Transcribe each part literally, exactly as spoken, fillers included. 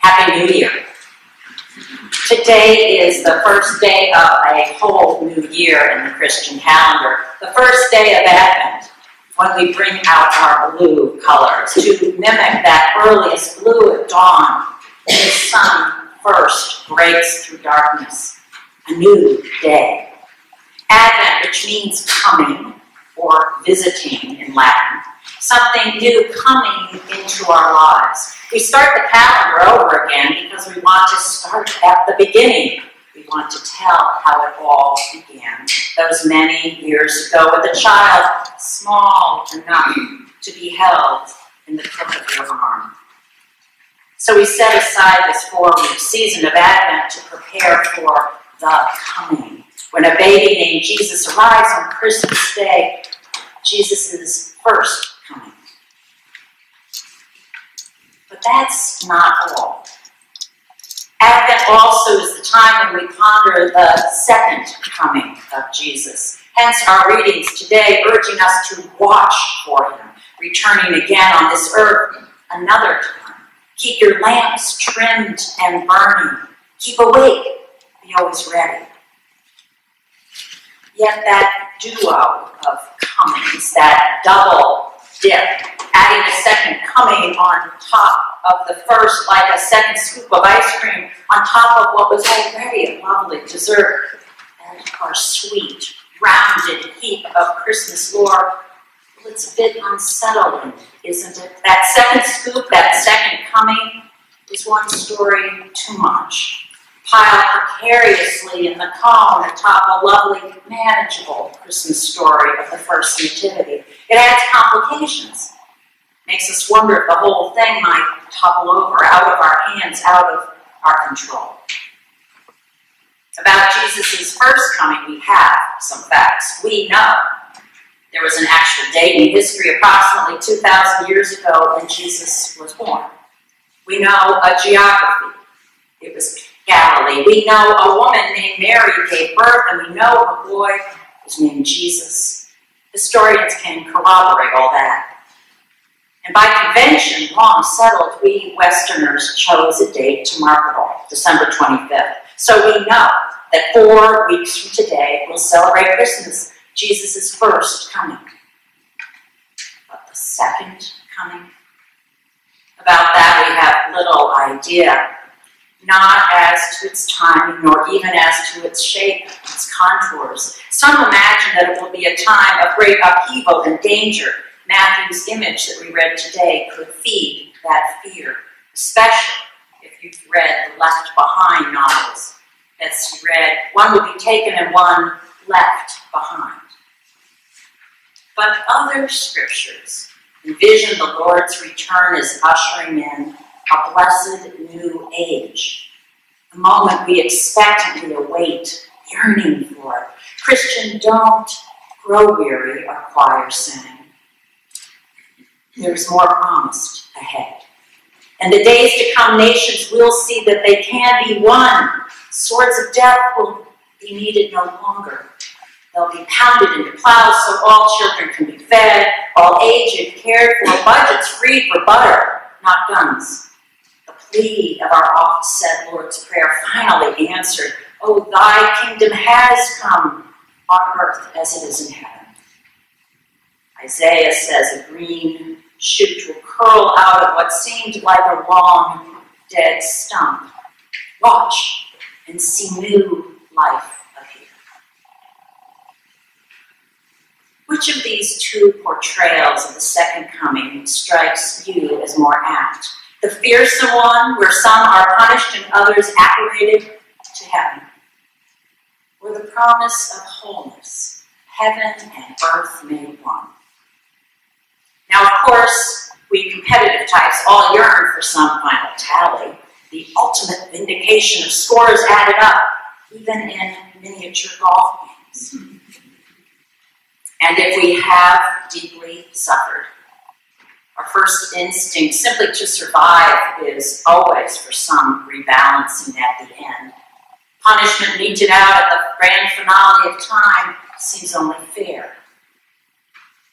Happy New Year. Today is the first day of a whole new year in the Christian calendar, the first day of Advent, when we bring out our blue colors to mimic that earliest blue at dawn when the sun first breaks through darkness. A new day. Advent, which means coming or visiting in Latin, something new coming into our lives. We start the calendar over again because we want to start at the beginning. We want to tell how it all began those many years ago with a child small enough to be held in the crook of your arm. So we set aside this four-week season of Advent to prepare for the coming. When a baby named Jesus arrives on Christmas Day, Jesus' first coming. But that's not all. Advent also is the time when we ponder the second coming of Jesus. Hence our readings today urging us to watch for him, returning again on this earth another time. Keep your lamps trimmed and burning. Keep awake. Be always ready. Yet that duo of comings, that double dip, adding a second coming on top of the first, like a second scoop of ice cream on top of what was already a lovely dessert, and our sweet, rounded heap of Christmas lore, well, it's a bit unsettling, isn't it? That second scoop, that second coming, is one story too much, piled precariously in the cone atop a lovely, manageable Christmas story of the first nativity. It adds complications. Makes us wonder if the whole thing might topple over, out of our hands, out of our control. About Jesus' first coming, we have some facts. We know there was an actual date in history approximately two thousand years ago when Jesus was born. We know a geography. It was Galilee. We know a woman named Mary gave birth, and we know a boy was named Jesus. Historians can corroborate all that. And by convention, long settled, we Westerners chose a date to mark it all, December twenty-fifth. So we know that four weeks from today, we'll celebrate Christmas, Jesus' first coming. But the second coming? About that, we have little idea. Not as to its timing, nor even as to its shape, its contours. Some imagine that it will be a time of great upheaval and danger. Matthew's image that we read today could feed that fear, especially if you've read the Left Behind novels. That's read, one will be taken and one left behind. But other scriptures envision the Lord's return as ushering in a blessed new age, the moment we expectantly await, yearning for it. Christian, don't grow weary, our choir sang. There is more promised ahead. And the days to come, nations will see that they can be won. Swords of death will be needed no longer. They'll be pounded into plows so all children can be fed, all aged cared for, budgets free for butter, not guns. The plea of our oft-said Lord's Prayer finally answered, "Oh, thy kingdom has come on earth as it is in heaven." Isaiah says a green shoot will curl out of what seemed like a long, dead stump. Watch and see new life appear. Which of these two portrayals of the second coming strikes you as more apt? The fearsome one, where some are punished and others acclimated to heaven? Or the promise of wholeness, heaven and earth made one? Now, of course, we competitive types all yearn for some final tally, the ultimate vindication of scores added up, even in miniature golf games. And if we have deeply suffered, our first instinct simply to survive is always for some rebalancing at the end. Punishment meted out at the grand finale of time seems only fair.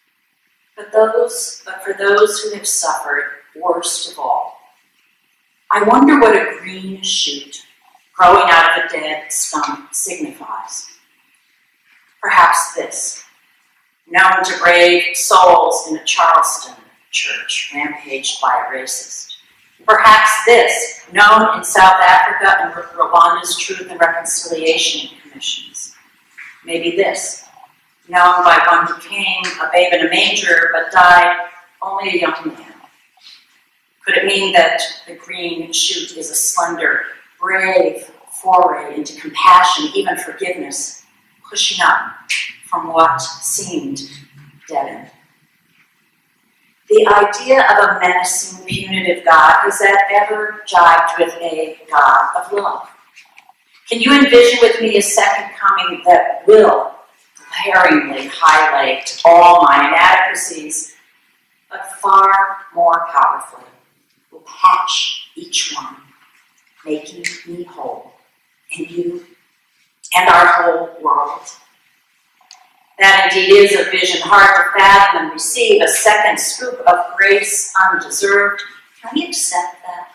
But those, but for those who have suffered worst of all, I wonder what a green shoot growing out of a dead stump signifies. Perhaps this, known to brave souls in a Charleston church rampaged by a racist. Perhaps this, known in South Africa and Rwanda's Truth and Reconciliation Commissions. Maybe this, known by one who came a babe in a manger but died only a young man. Could it mean that the green shoot is a slender, brave foray into compassion, even forgiveness, pushing up from what seemed dead end? The idea of a menacing, punitive God, has that ever jived with a God of love? Can you envision with me a second coming that will glaringly highlight all my inadequacies, but far more powerfully will patch each one, making me whole, and you, and our whole world? That indeed is a vision hard to fathom and receive, a second scoop of grace undeserved. Can we accept that?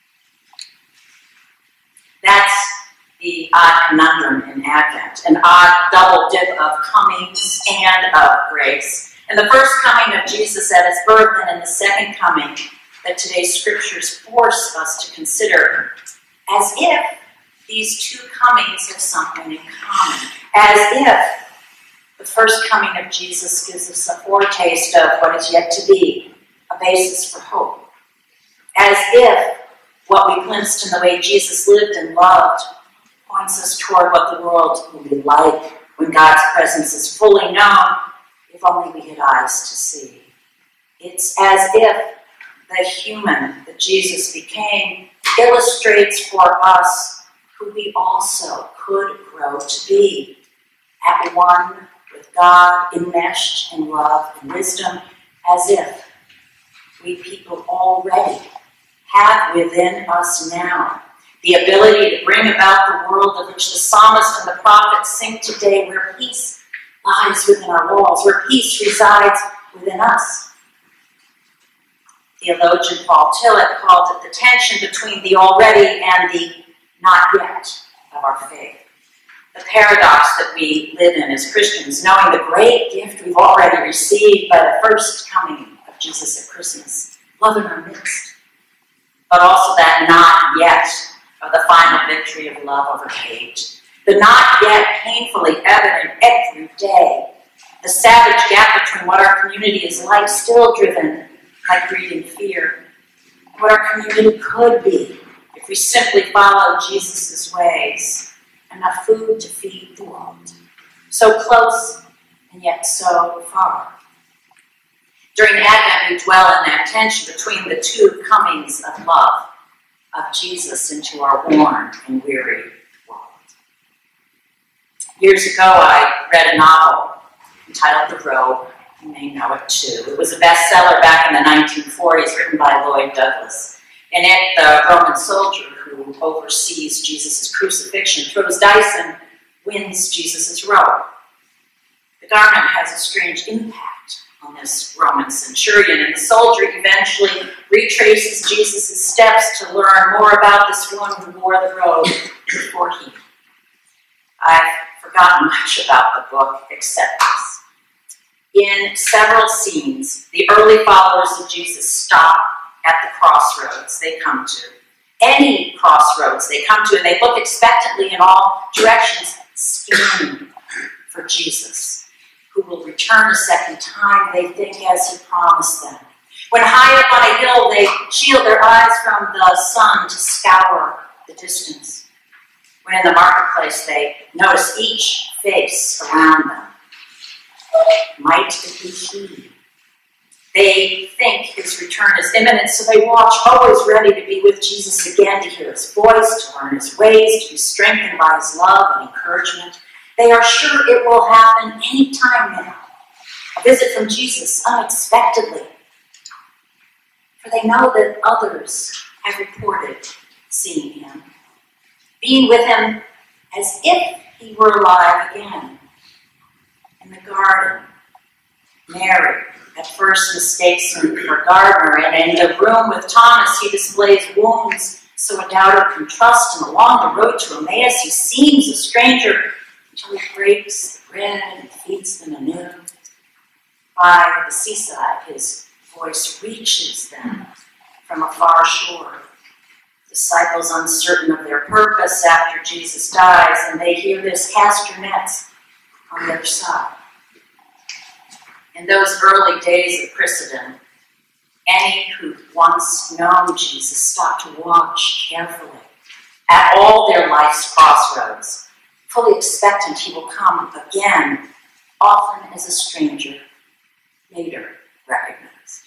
That's the odd conundrum in Advent, an odd double dip of comings and of grace. In the first coming of Jesus at his birth and in the second coming that today's scriptures force us to consider, as if these two comings have something in common, as if the first coming of Jesus gives us a foretaste of what is yet to be, a basis for hope. As if what we glimpsed in the way Jesus lived and loved points us toward what the world will be like when God's presence is fully known, if only we had eyes to see. It's as if the human that Jesus became illustrates for us who we also could grow to be, at one with God, enmeshed in love and wisdom, as if we people already have within us now the ability to bring about the world of which the psalmist and the prophets sing today, where peace lies within our walls, where peace resides within us. Theologian Paul Tillich called it the tension between the already and the not yet of our faith. The paradox that we live in as Christians, knowing the great gift we've already received by the first coming of Jesus at Christmas, love in our midst, but also that not yet of the final victory of love over hate, the not yet painfully evident every day, the savage gap between what our community is like, still driven by greed and fear, and what our community could be if we simply follow Jesus' ways. Enough food to feed the world. So close and yet so far. During Advent, we dwell in that tension between the two comings of love of Jesus into our worn and weary world. Years ago, I read a novel entitled The Robe. You may know it too. It was a bestseller back in the nineteen forties, written by Lloyd Douglas. In it, the Roman soldier who oversees Jesus' crucifixion throws dice and wins Jesus' robe. The garment has a strange impact on this Roman centurion, and the soldier eventually retraces Jesus' steps to learn more about this one who wore the robe before he. I've forgotten much about the book except this. In several scenes, the early followers of Jesus stop at the crossroads they come to. Any crossroads they come to, and they look expectantly in all directions, scanning for Jesus, who will return a second time, they think, as he promised them. When high up on a hill, they shield their eyes from the sun to scour the distance. When in the marketplace, they notice each face around them. Might it be he? They think his return is imminent, so they watch, always ready to be with Jesus again, to hear his voice, to learn his ways, to be strengthened by his love and encouragement. They are sure it will happen any time now. A visit from Jesus unexpectedly. For they know that others have reported seeing him, being with him as if he were alive again. In the garden, Mary at first mistakes him for gardener, and in the room with Thomas he displays wounds so a doubter can trust him along the road to Emmaus. He seems a stranger until he breaks the bread and feeds them anew. By the seaside, his voice reaches them from a far shore. Disciples uncertain of their purpose after Jesus dies, and they hear this, cast your nets on the other side. In those early days of Christendom, any who once known Jesus stopped to watch carefully at all their life's crossroads, fully expectant he will come again, often as a stranger, later recognized.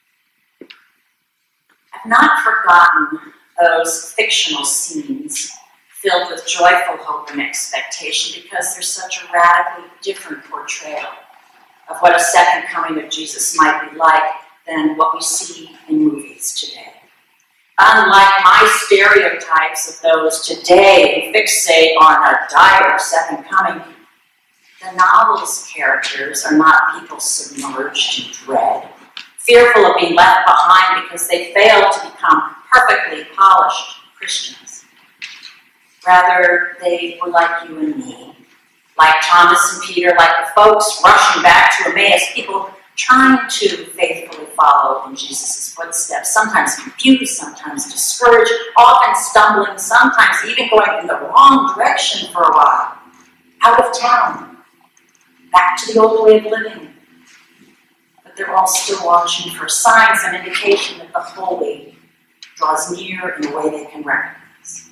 I've not forgotten those fictional scenes filled with joyful hope and expectation, because they're such a radically different portrayal of what a second coming of Jesus might be like than what we see in movies today. Unlike my stereotypes of those today who fixate on a dire second coming, the novel's characters are not people submerged in dread, fearful of being left behind because they failed to become perfectly polished Christians. Rather, they were like you and me, like Thomas and Peter, like the folks rushing back to Emmaus, people trying to faithfully follow in Jesus' footsteps, sometimes confused, sometimes discouraged, often stumbling, sometimes even going in the wrong direction for a while, out of town, back to the old way of living. But they're all still watching for signs and indication that the holy draws near in a way they can recognize.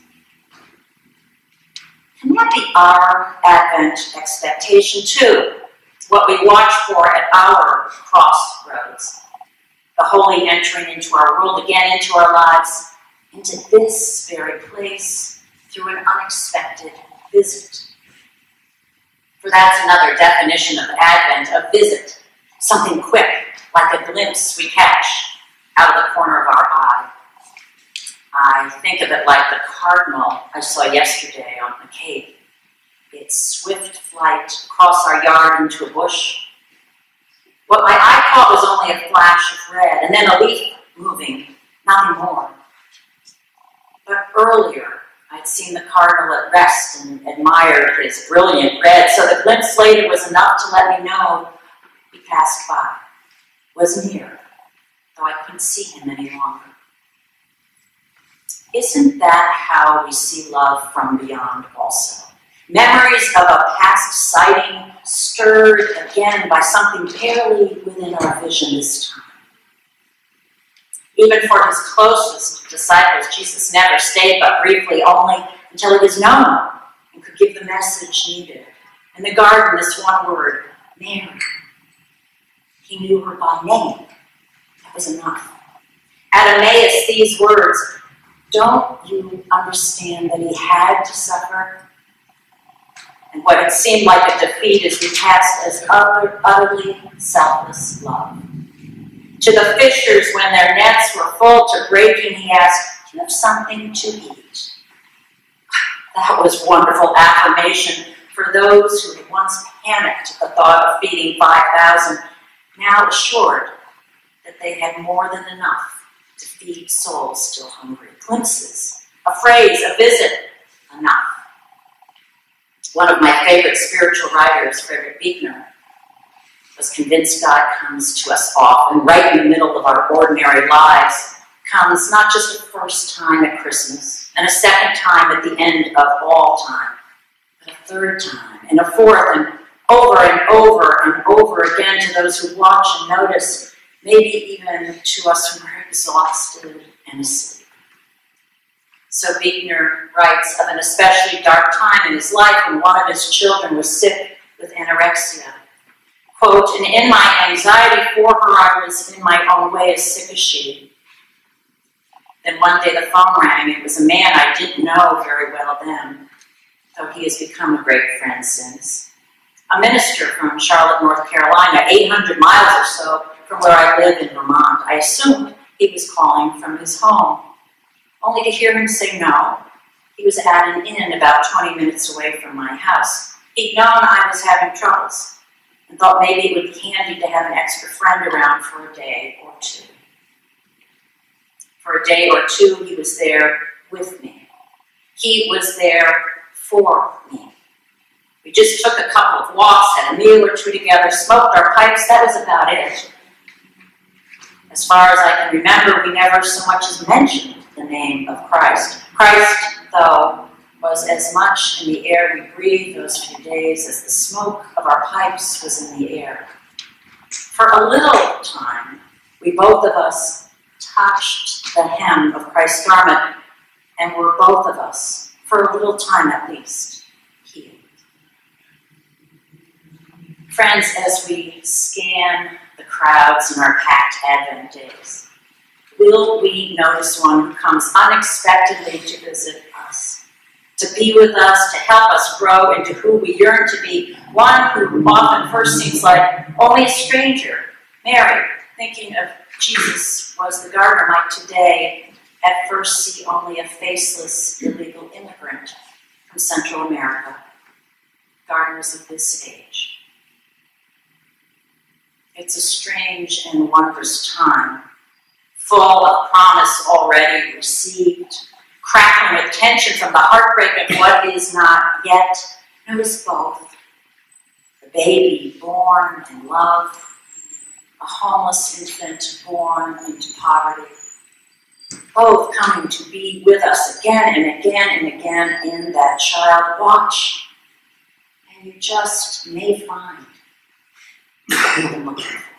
Can that be our Advent expectation too? What we watch for at our crossroads, the holy entering into our world again, into our lives, into this very place through an unexpected visit. For that's another definition of Advent, a visit, something quick, like a glimpse we catch out of the corner of our eye. I think of it like the cardinal I saw yesterday on the Cape. Its swift flight across our yard into a bush. What my eye caught was only a flash of red, and then a leaf moving, nothing more. But earlier, I'd seen the cardinal at rest and admired his brilliant red, so the glimpse later was enough to let me know he passed by, was near, though I couldn't see him any longer. Isn't that how we see love from beyond also? Memories of a past sighting stirred again by something barely within our vision this time. Even for his closest disciples, Jesus never stayed but briefly, only until he was known and could give the message needed. In the garden, this one word, Mary. He knew her by name. That was enough. At Emmaus, these words, don't you understand that he had to suffer? And what had seemed like a defeat is recast as utter, utterly selfless love. To the fishers, when their nets were full to breaking, he asked, do you have something to eat? That was wonderful affirmation for those who had once panicked at the thought of feeding five thousand, now assured that they had more than enough to feed souls still hungry. Glimpses, a phrase, a visit, enough. One of my favorite spiritual writers, Frederick Buechner, was convinced God comes to us often, right in the middle of our ordinary lives, comes not just a first time at Christmas, and a second time at the end of all time, but a third time, and a fourth, and over and over and over again to those who watch and notice, maybe even to us who are exhausted and asleep. So Buechner writes of an especially dark time in his life when one of his children was sick with anorexia. Quote, and in my anxiety for her, I was in my own way as sick as she. Then one day the phone rang. It was a man I didn't know very well then, though he has become a great friend since. A minister from Charlotte, North Carolina, eight hundred miles or so from where I live in Vermont. I assumed he was calling from his home, only to hear him say no. He was at an inn about twenty minutes away from my house. He'd known I was having troubles and thought maybe it would be handy to have an extra friend around for a day or two. For a day or two, he was there with me. He was there for me. We just took a couple of walks, had a meal or two together, smoked our pipes. That was about it. As far as I can remember, we never so much as mentioned the name of Christ. Christ, though, was as much in the air we breathed those few days as the smoke of our pipes was in the air. For a little time, we both of us touched the hem of Christ's garment, and were both of us, for a little time at least, healed. Friends, as we scan the crowds in our packed Advent days, will we notice one who comes unexpectedly to visit us, to be with us, to help us grow into who we yearn to be, one who often first seems like only a stranger? Mary, thinking of Jesus, was the gardener, might today at first see only a faceless illegal immigrant from Central America. Gardeners of this age. It's a strange and wondrous time, full of promise already received, crackling with tension from the heartbreak of what is not yet. Notice both. The baby born in love, a homeless infant born into poverty, both coming to be with us again and again and again in that child. Watch, and you just may find what you've been looking for.